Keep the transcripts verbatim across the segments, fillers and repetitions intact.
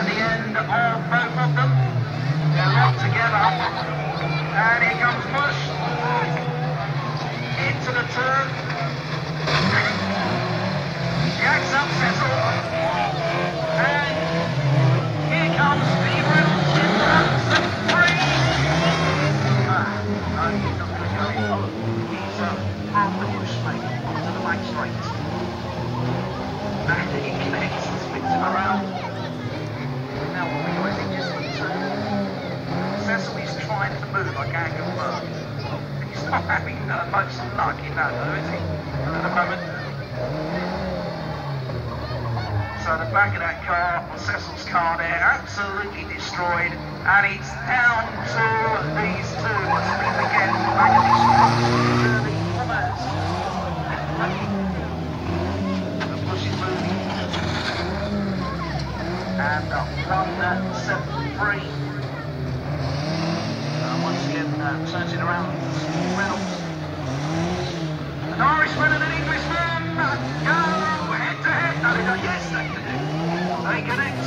at the end of both of them. They're locked together. And here comes Bush. Into the turn. Jacks up Cecil. And here comes Steve Reynolds in the three. Ah, no, he's not going to go in. He's uh, half the bush, mate, onto the back straight. And he connects and spins him around. Now what we do is he just turn. Cecil is trying to move like Angle Bird. He's not having uh, much luck in that though, is he? At the moment. So the back of that car, or Cecil's car there, absolutely destroyed. And it's down to these two. Speedweekend, back of this truck, the Bombers. The push is moving. And uh, one seventy-three. Uh, once again, uh, turns it around. Reynolds. An Irishman and an Englishman go head to head. No, they don't. Yes, they do. They connect.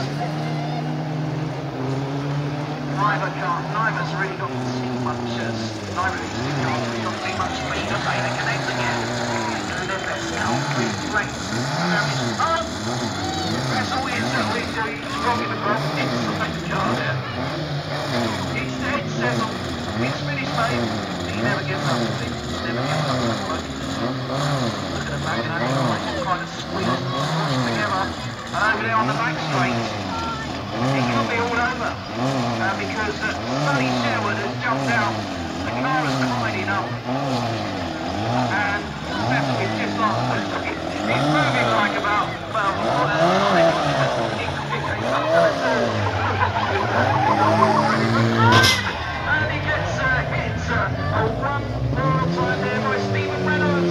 Neither car, neither's really got much. Uh, neither of these two cars really got too much speed. Okay, they connect again. Doing their best now. Great. And now it's oh. That's all he is. Uh, he's, uh, he's rocking the cross. It's the second car there. It's dead Cecil. It's finished, mate. He never gives up. He never gives up. Look at the back of that car. All kind of squeezed, pushed together. And over there on the back straight, he could be all over. Uh, because uh, Sonny Sherwood has jumped out. The car is colliding up. And Cecil is just like, he's moving like about, well, uh, it could be a case up to the turn. And he gets uh, hit uh, a one more time there by Stephen Reynolds.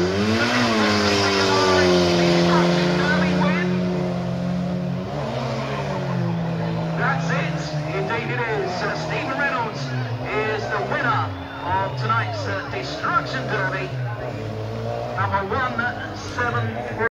That's it. Indeed it is. Uh, Stephen Reynolds is the winner of tonight's uh, Destruction Derby. Number one seven three.